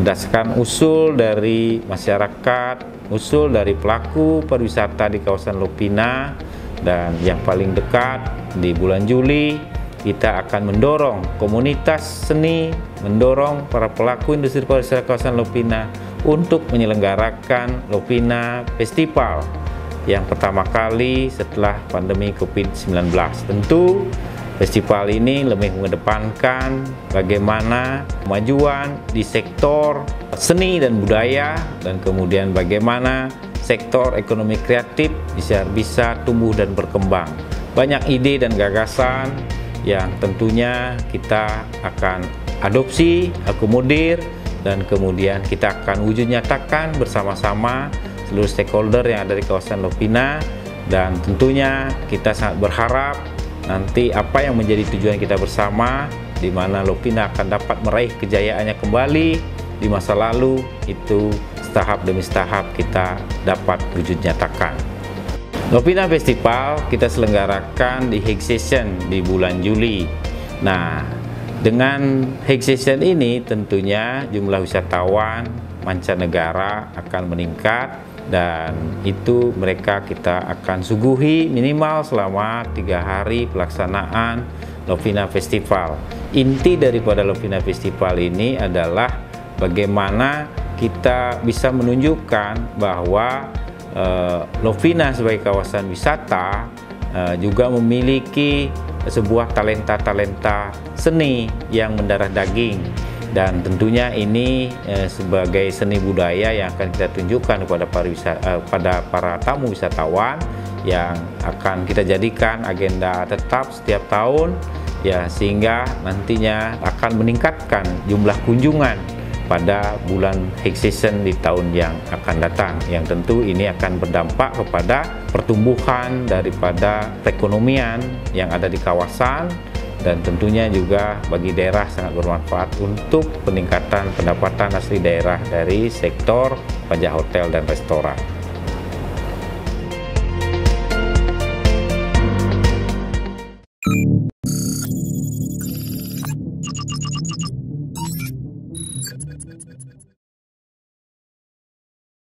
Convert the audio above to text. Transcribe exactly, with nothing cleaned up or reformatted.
berdasarkan usul dari masyarakat, usul dari pelaku pariwisata di kawasan Lopina, dan yang paling dekat di bulan Juli kita akan mendorong komunitas seni, mendorong para pelaku industri pariwisata kawasan Lopina untuk menyelenggarakan Lopina Festival yang pertama kali setelah pandemi COVID sembilan belas. Tentu festival ini lebih mengedepankan bagaimana kemajuan di sektor seni dan budaya, dan kemudian bagaimana sektor ekonomi kreatif bisa bisa tumbuh dan berkembang. Banyak ide dan gagasan yang tentunya kita akan adopsi, akomodir, dan kemudian kita akan wujud nyatakan bersama-sama seluruh stakeholder yang ada di kawasan Lopina. Dan tentunya kita sangat berharap nanti apa yang menjadi tujuan kita bersama, di mana Lopina akan dapat meraih kejayaannya kembali di masa lalu, itu setahap demi setahap kita dapat wujud nyatakan. Lopina Festival kita selenggarakan di Hague Session di bulan Juli. Nah, dengan Hague Session ini tentunya jumlah wisatawan mancanegara akan meningkat, dan itu mereka kita akan suguhi minimal selama tiga hari pelaksanaan Lopina Festival. Inti daripada Lopina Festival ini adalah bagaimana kita bisa menunjukkan bahwa uh, Lopina sebagai kawasan wisata uh, juga memiliki sebuah talenta-talenta seni yang mendarah daging. Dan tentunya ini eh, sebagai seni budaya yang akan kita tunjukkan kepada para, wisata, eh, pada para tamu wisatawan, yang akan kita jadikan agenda tetap setiap tahun, ya, sehingga nantinya akan meningkatkan jumlah kunjungan pada bulan Hague Session di tahun yang akan datang, yang tentu ini akan berdampak kepada pertumbuhan daripada perekonomian yang ada di kawasan, dan tentunya juga bagi daerah sangat bermanfaat untuk peningkatan pendapatan asli daerah dari sektor pajak hotel dan restoran.